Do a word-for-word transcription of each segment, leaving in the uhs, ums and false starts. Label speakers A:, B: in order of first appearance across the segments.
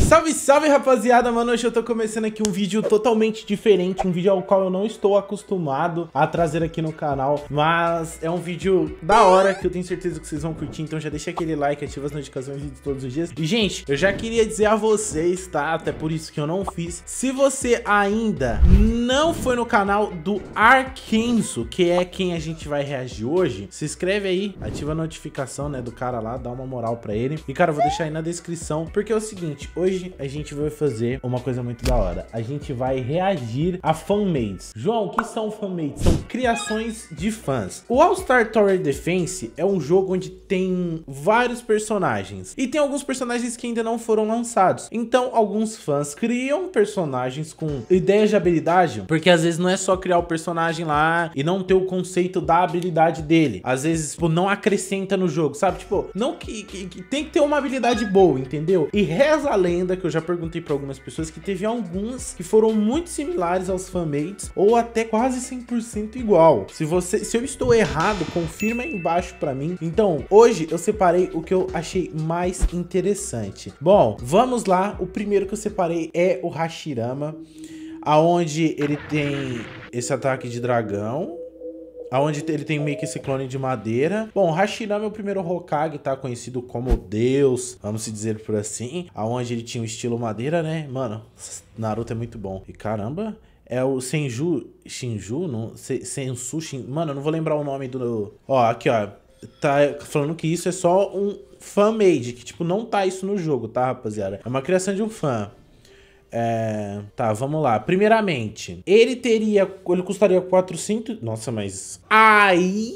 A: Salve, salve, rapaziada, mano, hoje eu tô começando aqui um vídeo totalmente diferente, um vídeo ao qual eu não estou acostumado a trazer aqui no canal, mas é um vídeo da hora, que eu tenho certeza que vocês vão curtir, então já deixa aquele like, ativa as notificações de todos os dias. E, gente, eu já queria dizer a vocês, tá, até por isso que eu não fiz, se você ainda não foi no canal do Arkenzo, que é quem a gente vai reagir hoje, se inscreve aí, ativa a notificação, né, do cara lá, dá uma moral pra ele. E, cara, eu vou deixar aí na descrição, porque é o seguinte, hoje a gente vai fazer uma coisa muito da hora. A gente vai reagir a fanmades. João, o que são fanmades? São criações de fãs. O All Star Tower Defense é um jogo onde tem vários personagens. E tem alguns personagens que ainda não foram lançados. Então, alguns fãs criam personagens com ideias de habilidade. Porque às vezes não é só criar o personagem lá e não ter o conceito da habilidade dele. Às vezes, tipo, não acrescenta no jogo, sabe? Tipo, não que, que, que tem que ter uma habilidade boa, entendeu? E reza a lenda que eu já perguntei para algumas pessoas que teve alguns que foram muito similares aos fanmates ou até quase cem por cento igual. Se você, se eu estou errado, confirma aí embaixo para mim. Então, hoje eu separei o que eu achei mais interessante. Bom, vamos lá. O primeiro que eu separei é o Hashirama, aonde ele tem esse ataque de dragão, aonde ele tem meio que esse clone de madeira. Bom, Hashirama é o primeiro Hokage, tá? Conhecido como Deus, vamos se dizer por assim. Aonde ele tinha o estilo madeira, né? Mano, Naruto é muito bom. E caramba, é o Senju... Shinju? Não, Se, Sensu... Shin, mano, eu não vou lembrar o nome do... Ó, aqui, ó. Tá falando que isso é só um fan-made, que, tipo, não tá isso no jogo, tá, rapaziada? É uma criação de um fã. É, tá, vamos lá. Primeiramente, ele teria, ele custaria quatrocentos, nossa, mas aí,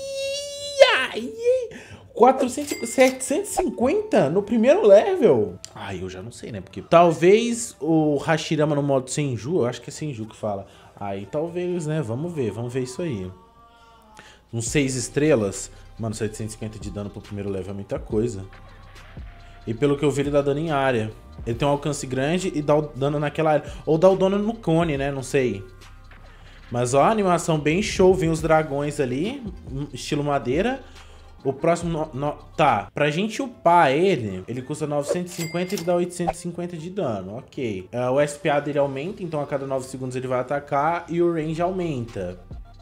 A: aí, quatrocentos, setecentos e cinquenta no primeiro level. Ai, eu já não sei, né? Porque talvez o Hashirama no modo Senju, eu acho que é Senju que fala. Aí talvez, né? Vamos ver, vamos ver isso aí. Uns seis estrelas. Mano, setecentos e cinquenta de dano pro primeiro level é muita coisa. E pelo que eu vi, ele dá dano em área. Ele tem um alcance grande e dá o dano naquela área. Ou dá o dano no cone, né? Não sei. Mas ó, a animação bem show. Vem os dragões ali, estilo madeira. O próximo... No, no, tá, pra gente upar ele, ele custa novecentos e cinquenta e ele dá oitocentos e cinquenta de dano. Ok. Uh, o S P A dele aumenta, então a cada nove segundos ele vai atacar. E o range aumenta.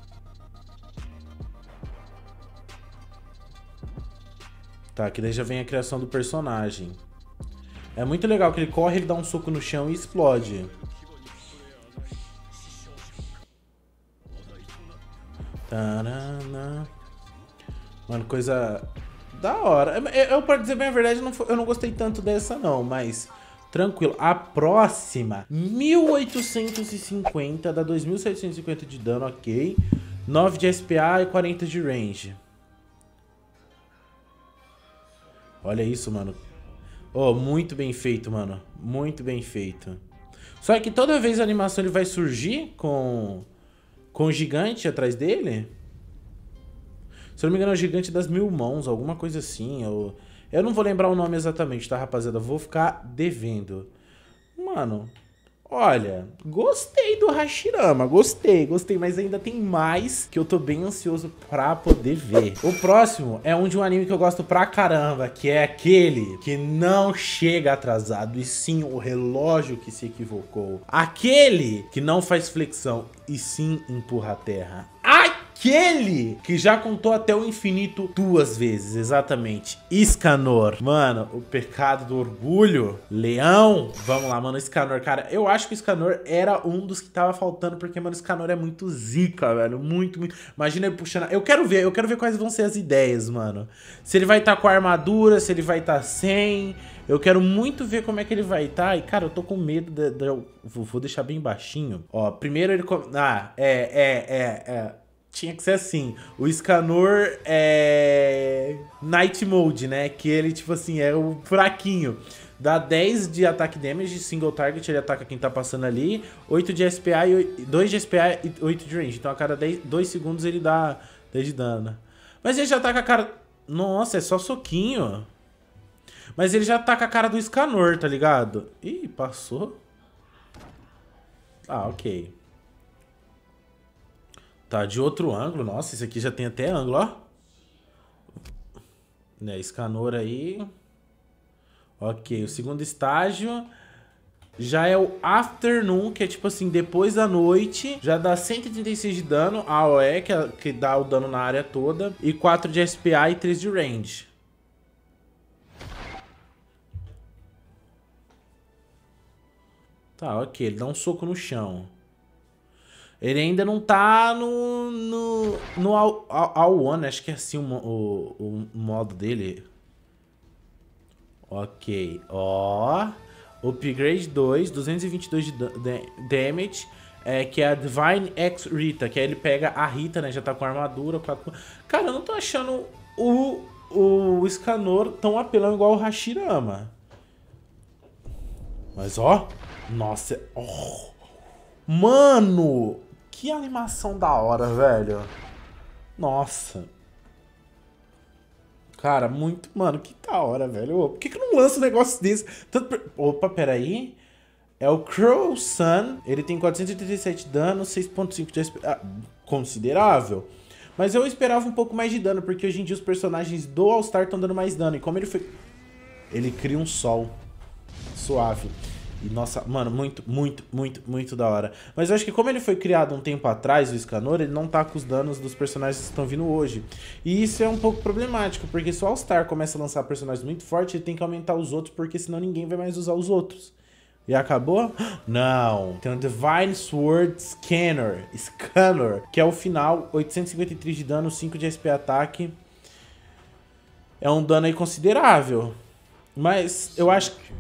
A: Tá, aqui daí já vem a criação do personagem. É muito legal que ele corre, ele dá um soco no chão e explode. Tarana. Mano, coisa da hora. Eu, eu pra dizer bem a verdade, eu não, eu não gostei tanto dessa não, mas tranquilo. A próxima, mil oitocentos e cinquenta, dá dois mil setecentos e cinquenta de dano, ok. nove de S P A e quarenta de range. Olha isso, mano. Oh, muito bem feito, mano. Muito bem feito. Só que toda vez a animação ele vai surgir com com o gigante atrás dele. Se eu não me engano é o gigante das mil mãos, alguma coisa assim. Eu, eu não vou lembrar o nome exatamente, tá, rapaziada? Vou ficar devendo. Mano, olha, gostei do Hashirama, gostei, gostei, mas ainda tem mais que eu tô bem ansioso pra poder ver. O próximo é um de um anime que eu gosto pra caramba, que é aquele que não chega atrasado, e sim o relógio que se equivocou. Aquele que não faz flexão, e sim empurra a terra. Aquele que já contou até o infinito duas vezes, exatamente. Escanor. Mano, o pecado do orgulho. Leão. Vamos lá, mano, Escanor. Cara, eu acho que o Escanor era um dos que tava faltando, porque, mano, o Escanor é muito zica, velho. Muito, muito. Imagina ele puxando... Eu quero ver, eu quero ver quais vão ser as ideias, mano. Se ele vai estar tá com a armadura, se ele vai estar tá sem... Eu quero muito ver como é que ele vai estar. Tá? E, cara, eu tô com medo de... de... Eu vou deixar bem baixinho. Ó, primeiro ele... Ah, é, é, é, é... Tinha que ser assim, o Escanor é Night Mode, né? Que ele, tipo assim, é o fraquinho. Dá dez de ataque damage, single target, ele ataca quem tá passando ali. oito de S P A, e dois de S P A e oito de range. Então a cada dois segundos ele dá dez de dano. Mas ele já tá com a cara... Nossa, é só soquinho. Mas ele já tá com a cara do Escanor, tá ligado? Ih, passou. Ah, ok. Tá, de outro ângulo. Nossa, esse aqui já tem até ângulo, ó. Né, Escanor aí. Ok, o segundo estágio Já é o Afternoon, que é tipo assim, depois da noite. Já dá cento e trinta e seis de dano. A O E, que, é, que dá o dano na área toda. E quatro de S P A e três de range. Tá, ok. Ele dá um soco no chão. Ele ainda não tá no... No, no all, all, all One. Acho que é assim o, o, o modo dele. Ok. Ó... Upgrade dois, duzentos e vinte e dois de damage, é, que é a Divine X Rita, que aí ele pega a Rita, né, já tá com armadura. Com... Cara, eu não tô achando o, o Escanor tão apelão igual o Hashirama. Mas ó, nossa, oh, mano, que animação da hora, velho. Nossa. Cara, muito... Mano, que da hora, velho. Ô, por que que não lança um negócio desse? Tanto per... Opa, peraí. É o Crow Sun. Ele tem quatrocentos e oitenta e sete de dano, seis ponto cinco de S P. Ah, considerável. Mas eu esperava um pouco mais de dano, porque hoje em dia os personagens do All-Star estão dando mais dano. E como ele foi... Ele cria um sol. Suave. E nossa, mano, muito, muito, muito, muito da hora. Mas eu acho que como ele foi criado um tempo atrás, o Escanor, ele não tá com os danos dos personagens que estão vindo hoje. E isso é um pouco problemático, porque se o All-Star começa a lançar personagens muito fortes, ele tem que aumentar os outros, porque senão ninguém vai mais usar os outros. E acabou? Não. Tem o Divine Sword Scanner, Scanner, que é o final, oitocentos e cinquenta e três de dano, cinco de S P ataque. É um dano aí considerável. Mas eu acho que...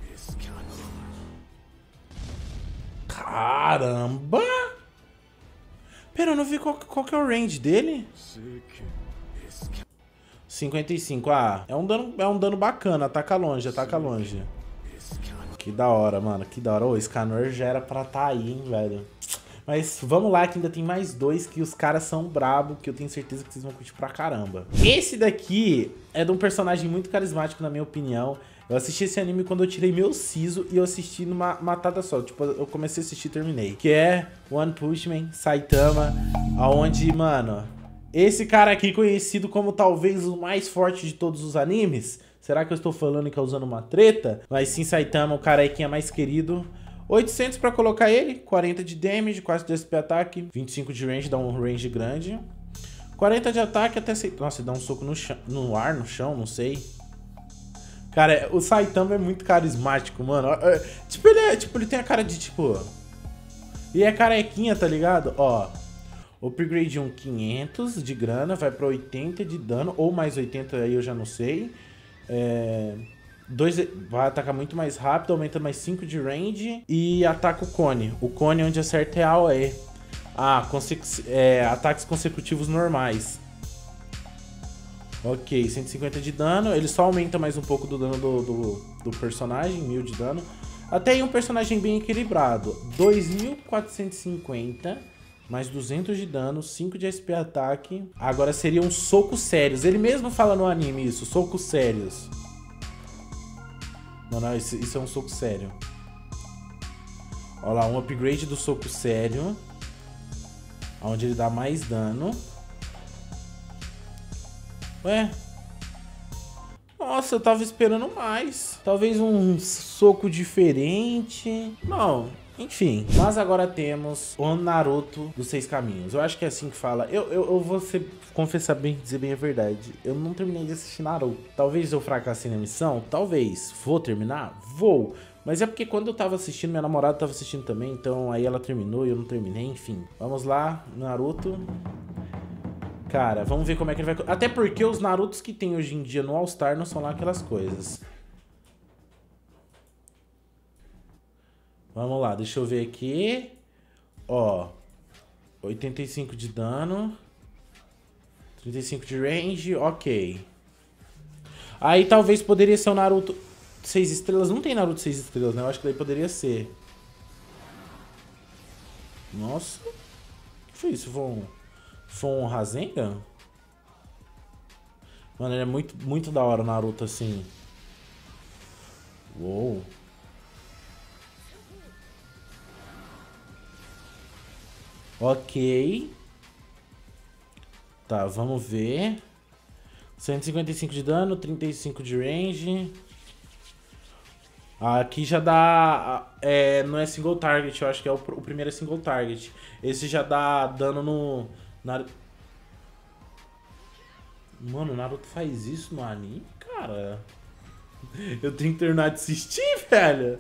A: Caramba! Pera, eu não vi qual, qual que é o range dele. cinquenta e cinco. Ah, é um dano, é um dano bacana. Ataca longe, ataca longe. Que da hora, mano. Que da hora. Ô, o Escanor já era pra tá aí, hein, velho. Mas vamos lá, que ainda tem mais dois que os caras são brabo, que eu tenho certeza que vocês vão curtir pra caramba. Esse daqui é de um personagem muito carismático, na minha opinião. Eu assisti esse anime quando eu tirei meu siso e eu assisti numa matada só. Tipo, eu comecei a assistir e terminei. Que é One Punch Man, Saitama, aonde, mano, esse cara aqui conhecido como talvez o mais forte de todos os animes. Será que eu estou falando e causando uma treta? Mas sim, Saitama, o carequinha mais querido. oitocentos pra colocar ele, quarenta de damage, quatro de S P ataque, vinte e cinco de range, dá um range grande. quarenta de ataque até... Nossa, dá um soco no, chão, no ar, no chão, não sei. Cara, o Saitama é muito carismático, mano. Tipo, ele é, tipo, ele tem a cara de, tipo... E é carequinha, tá ligado? Ó, upgrade um quinhentos de grana, vai pra oitenta de dano, ou mais oitenta aí eu já não sei. É... Dois, vai atacar muito mais rápido, aumenta mais cinco de range e ataca o cone. O cone onde acerta é A O E. Ah, é, ataques consecutivos normais. Ok, cento e cinquenta de dano. Ele só aumenta mais um pouco do dano do, do, do personagem, mil de dano. Até aí um personagem bem equilibrado. dois mil quatrocentos e cinquenta, mais duzentos de dano, cinco de S P ataque. Agora seriam socos sérios. Ele mesmo fala no anime isso, socos sérios. Não, não, isso, isso é um soco sério. Olha lá, um upgrade do soco sério. Onde ele dá mais dano. Ué? Nossa, eu tava esperando mais. Talvez um soco diferente. Não, enfim. Mas agora temos o Naruto dos Seis Caminhos. Eu acho que é assim que fala. Eu, eu, eu vou ser, confessar bem, dizer bem a verdade. Eu não terminei de assistir Naruto. Talvez eu fracassei na missão? Talvez. Vou terminar? Vou. Mas é porque quando eu tava assistindo, minha namorada tava assistindo também. Então aí ela terminou e eu não terminei. Enfim. Vamos lá, Naruto. Cara, vamos ver como é que ele vai... Até porque os Narutos que tem hoje em dia no All-Star não são lá aquelas coisas. Vamos lá, deixa eu ver aqui. Ó, oitenta e cinco de dano. trinta e cinco de range, ok. Aí talvez poderia ser o Naruto seis estrelas. Não tem Naruto seis estrelas, né? Eu acho que daí poderia ser. Nossa. O que foi isso? Foi um... Foi um Rasengan? Mano, ele é muito, muito da hora o Naruto, assim. Uou. Ok. Tá, vamos ver. cento e cinquenta e cinco de dano, trinta e cinco de range. Aqui já dá... É, não é single target, eu acho que é o, o primeiro é single target. Esse já dá dano no... Na... Mano, o Naruto faz isso no anime, cara. Eu tenho que terminar de assistir, velho.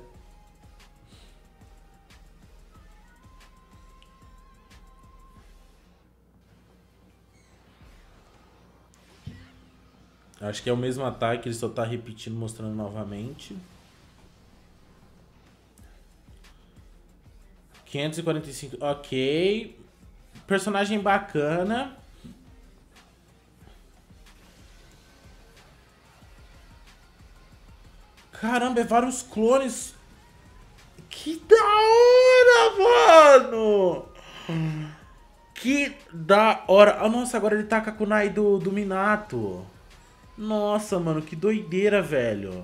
A: Acho que é o mesmo ataque, ele só tá repetindo, mostrando novamente. quinhentos e quarenta e cinco, ok. Personagem bacana. Caramba, é vários clones. Que da hora, mano. Que da hora. Ah, nossa, agora ele taca a kunai do, do Minato. Nossa, mano, que doideira, velho.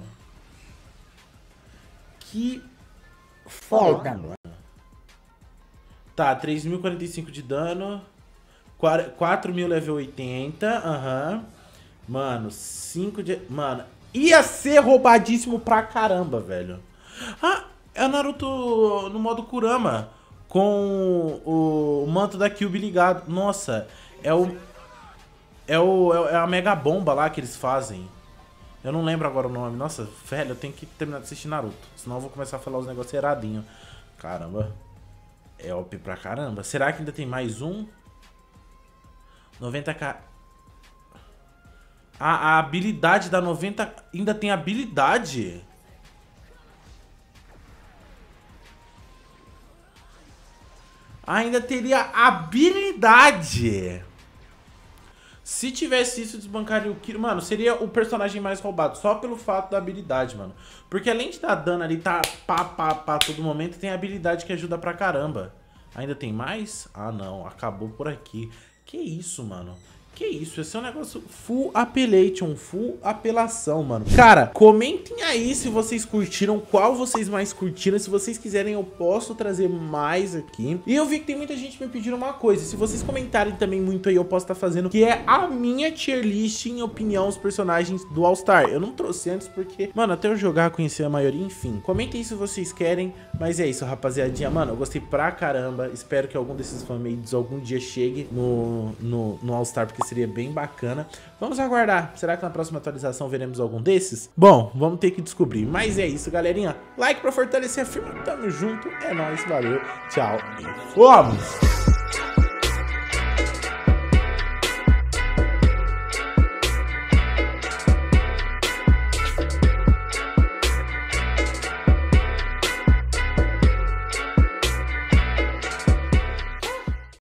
A: Que foda, mano. Tá, três mil e quarenta e cinco de dano. quatro mil level oitenta. Aham. Uhum. Mano, cinco de... Mano, ia ser roubadíssimo pra caramba, velho. Ah, é o Naruto no modo Kurama. Com o manto da Kyuubi ligado. Nossa, é o... É, o, é a mega bomba lá que eles fazem. Eu não lembro agora o nome. Nossa, velho, eu tenho que terminar de assistir Naruto. Senão eu vou começar a falar os negócios eradinho. Caramba. É O P pra caramba. Será que ainda tem mais um? noventa k. A, a habilidade da noventa... Ainda tem habilidade? Ainda teria habilidade. Se tivesse isso, desbancaria o Kira. Mano, seria o personagem mais roubado. Só pelo fato da habilidade, mano. Porque além de dar dano ali, tá pá, pá, pá, todo momento, tem habilidade que ajuda pra caramba. Ainda tem mais? Ah, não. Acabou por aqui. Que isso, mano? Que isso, esse é um negócio full appellation, full apelação, mano. Cara, comentem aí se vocês curtiram, qual vocês mais curtiram. Se vocês quiserem, eu posso trazer mais aqui. E eu vi que tem muita gente me pedindo uma coisa. Se vocês comentarem também muito aí, eu posso estar fazendo, que é a minha tier list, em opinião, os personagens do All Star. Eu não trouxe antes porque, mano, até eu jogar, conhecer a maioria, enfim. Comentem se vocês querem, mas é isso, rapaziadinha. Mano, eu gostei pra caramba. Espero que algum desses fanmades algum dia chegue no, no, no All Star, porque seria bem bacana. Vamos aguardar. Será que na próxima atualização veremos algum desses? Bom, vamos ter que descobrir. Mas é isso, galerinha. Like pra fortalecer a firma. Tamo junto. É nóis. Valeu. Tchau. E fomos!